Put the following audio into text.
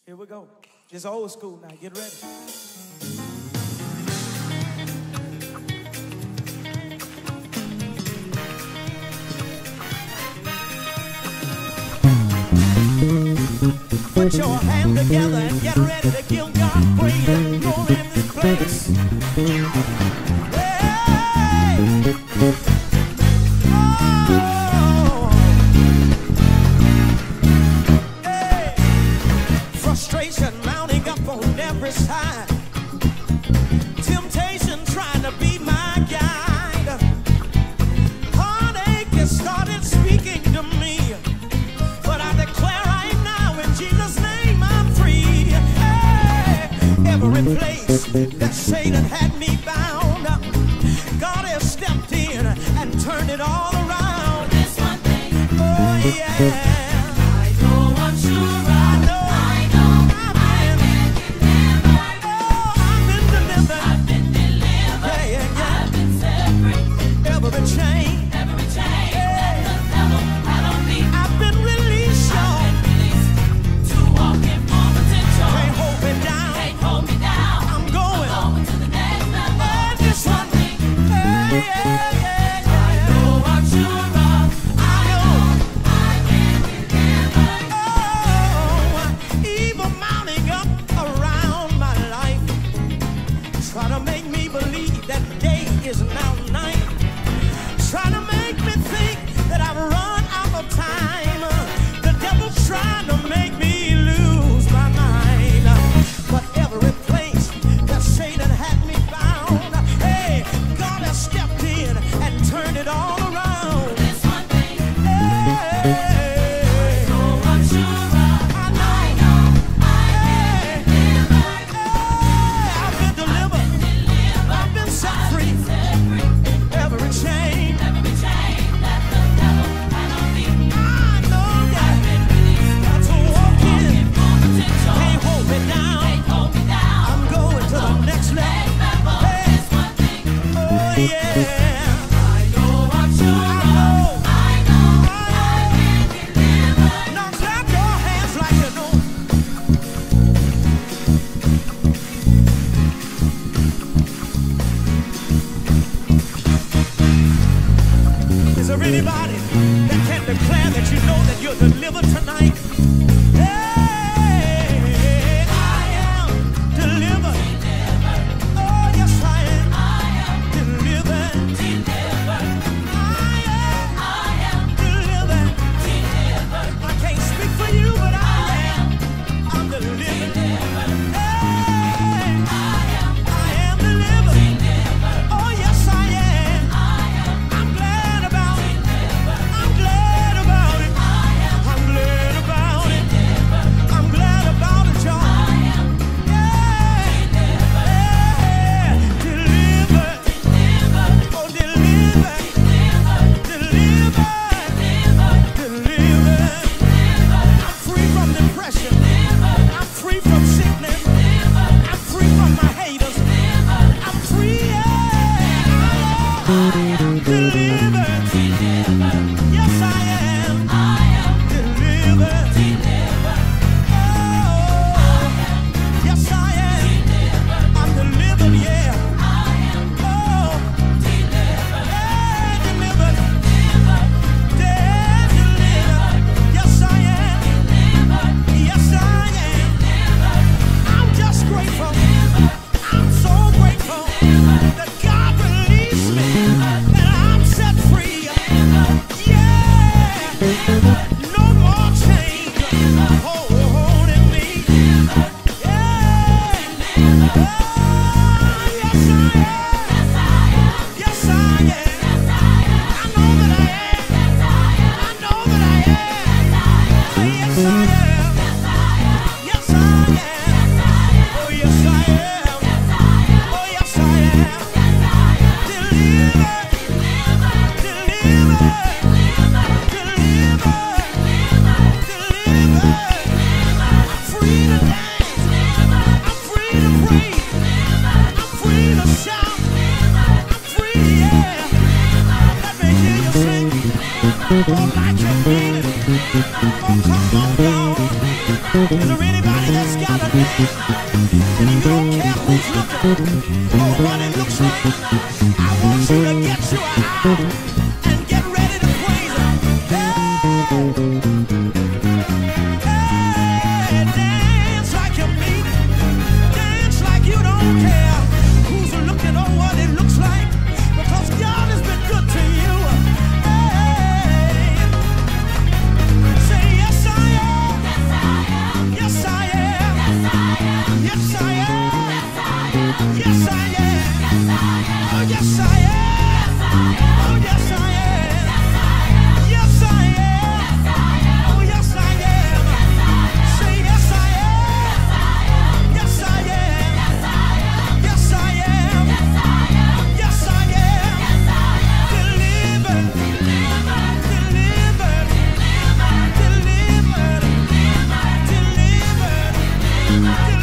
Here we go. It's old school now. Get ready. Put your hand together and get ready to give God praise and glory in this place. Hey! Oh! Hey! Frustration mounting up on every side. Temptation trying to be my guide. Heartache has started speaking to me. But I declare right now in Jesus' name I'm free. Hey, every place that Satan had me bound, God has stepped in and turned it all around. This one thing, oh yeah. I know I'm sure I've been delivered. I've been delivered. Yeah, yeah, yeah. I've been set free. Every chain. Try to make me believe that day is now night. Try to make me think that I've run out of time. The devil's trying to make me lose my mind. But every place that Satan had me bound, hey, God has stepped in and turned it all around. This one thing, hey. Is there anybody that can declare that you know that you're delivered tonight? Hey, I am delivered. Oh, yes, I am. Delivered. I am delivered. I can't speak for you, but I'm delivered. Hey, I am delivered. Oh, yes, I am. I'm glad about it. I'm glad about it. I'm glad about it. I'm glad about it, y'all. Yeah. Delivered. Oh, delivered. Delivered. I'm free from depression. I'm free from sickness. I'm free from my haters. I'm free. Yeah. Delivered. Yes, I am. Delivered. Oh, yes, I am. I'm delivered, yeah. Oh, yeah, delivered. Yeah, delivered. Yes, I am. Yes, I am. I'm just grateful. I'm so grateful that God released me, that I'm set free. Yeah. No more chains holding me. Yeah. Oh, yes, I am. Yes, I am. I know that I am. I know that I am. Yes, I am. Yes, I am. Oh, yes, I am. Oh, yes, I am. Delivered. Delivered. I'm free to dance. I'm free to praise. I'm free to shout. I'm free, yeah. Let me hear you sing. Oh, like you mean it. Oh, come on, y'all. Is there anybody that's got a name, and you don't care who's looking or what it looks like. I want you to get you out and get ready to praise him. Hey, dance like you mean it. Dance like you don't care who's looking or what it looks like, because God has been good to you. Hey, say yes I am. Yes I am. Yes I am. Yes I am. Oh yes I am. Oh yes I am. Yes I am. Oh yes I am. Say yes I am. Yes I am. Yes I am. Yes I am. Delivered. Delivered. Delivered. Delivered. Delivered.